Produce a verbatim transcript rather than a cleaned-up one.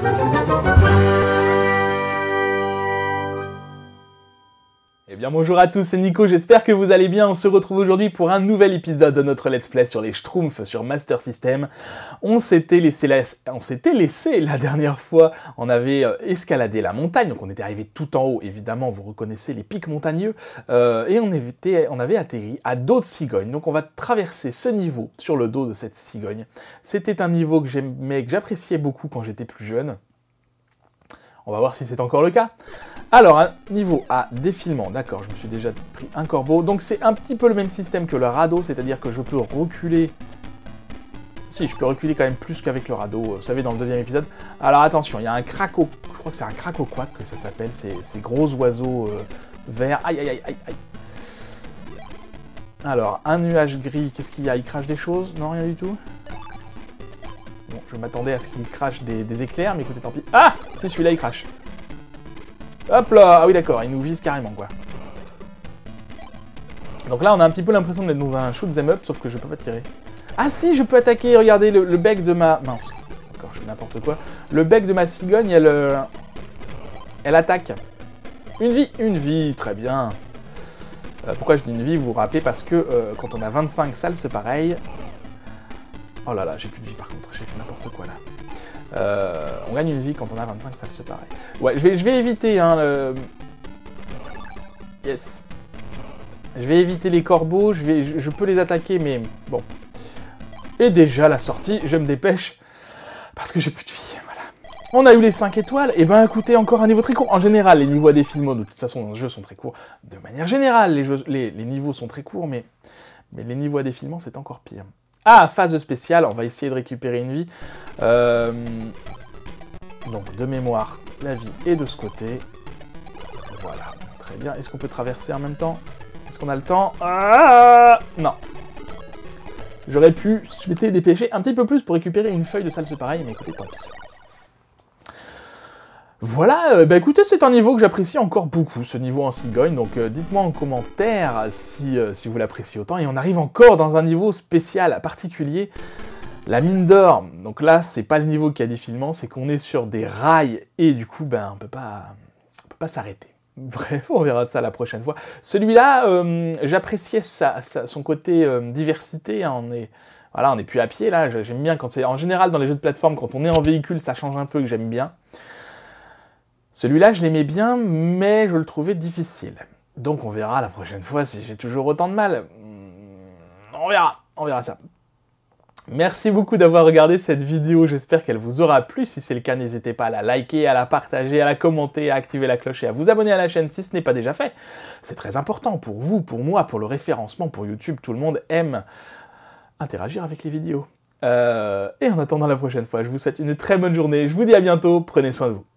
Eh bien bonjour à tous, c'est Nico, j'espère que vous allez bien. On se retrouve aujourd'hui pour un nouvel épisode de notre let's play sur les Schtroumpfs sur Master System. On s'était laissé, la... on s'était laissé la dernière fois, on avait euh, escaladé la montagne, donc on était arrivé tout en haut, évidemment vous reconnaissez les pics montagneux, euh, et on, était... on avait atterri à dos de cigogne. Donc on va traverser ce niveau sur le dos de cette cigogne. C'était un niveau que j'aimais, que j'appréciais beaucoup quand j'étais plus jeune. On va voir si c'est encore le cas. Alors, un niveau à défilement, d'accord, je me suis déjà pris un corbeau. Donc c'est un petit peu le même système que le radeau, c'est-à-dire que je peux reculer... Si, je peux reculer quand même plus qu'avec le radeau, vous savez, dans le deuxième épisode. Alors attention, il y a un craco... Je crois que c'est un craco-quack que ça s'appelle, ces, ces gros oiseaux euh, verts. Aïe, aïe, aïe, aïe, aïe. Alors, un nuage gris, qu'est-ce qu'il y a? Il crache des choses? Non, rien du tout? Bon, je m'attendais à ce qu'il crache des, des éclairs, mais écoutez, tant pis. Ah! C'est celui-là, il crache. Hop là! Ah oui, d'accord, il nous vise carrément, quoi. Donc là, on a un petit peu l'impression d'être dans un shoot 'em up, sauf que je peux pas tirer. Ah si, je peux attaquer, regardez, le, le bec de ma... Mince. D'accord, je fais n'importe quoi. Le bec de ma cigogne, elle... Euh... Elle attaque. Une vie, une vie, très bien. Euh, pourquoi je dis une vie, vous vous rappelez, parce que euh, quand on a vingt-cinq salles, c'est pareil. Oh là là, j'ai plus de vie par contre, j'ai fait n'importe quoi là. Euh, on gagne une vie quand on a vingt-cinq, ça se pareil. Ouais, je vais, je vais éviter, hein, le... Yes. Je vais éviter les corbeaux, je, vais, je, je peux les attaquer, mais bon. Et déjà, la sortie, je me dépêche, parce que j'ai plus de vie, voilà. On a eu les cinq étoiles, et ben écoutez, encore un niveau très court. En général, les niveaux à défilement, de toute façon, dans le jeu, sont très courts. De manière générale, les, jeux, les, les niveaux sont très courts, mais, mais les niveaux à défilement, c'est encore pire. Ah, phase spéciale, on va essayer de récupérer une vie. Euh... Donc, de mémoire, la vie est de ce côté. Voilà, très bien. Est-ce qu'on peut traverser en même temps? Est-ce qu'on a le temps? Ah non. J'aurais pu, je m'étais dépêché un petit peu plus pour récupérer une feuille de salse pareil, mais écoutez, tant pis. Voilà, euh, bah écoutez, c'est un niveau que j'apprécie encore beaucoup, ce niveau en cigogne, donc euh, dites-moi en commentaire si, euh, si vous l'appréciez autant, et on arrive encore dans un niveau spécial, particulier, la mine d'or. Donc là, c'est pas le niveau qui a défilement, c'est qu'on est sur des rails, et du coup, ben, on peut pas, on peut pas s'arrêter. Bref, on verra ça la prochaine fois. Celui-là, euh, j'appréciais sa, sa, son côté euh, diversité, hein, on est... Voilà, on n'est plus à pied, là, j'aime bien quand c'est... En général, dans les jeux de plateforme, quand on est en véhicule, ça change un peu, que j'aime bien. Celui-là, je l'aimais bien, mais je le trouvais difficile. Donc on verra la prochaine fois si j'ai toujours autant de mal. On verra, on verra ça. Merci beaucoup d'avoir regardé cette vidéo, j'espère qu'elle vous aura plu. Si c'est le cas, n'hésitez pas à la liker, à la partager, à la commenter, à activer la cloche et à vous abonner à la chaîne si ce n'est pas déjà fait. C'est très important pour vous, pour moi, pour le référencement, pour YouTube. Tout le monde aime interagir avec les vidéos. Euh, et en attendant la prochaine fois, je vous souhaite une très bonne journée. Je vous dis à bientôt, prenez soin de vous.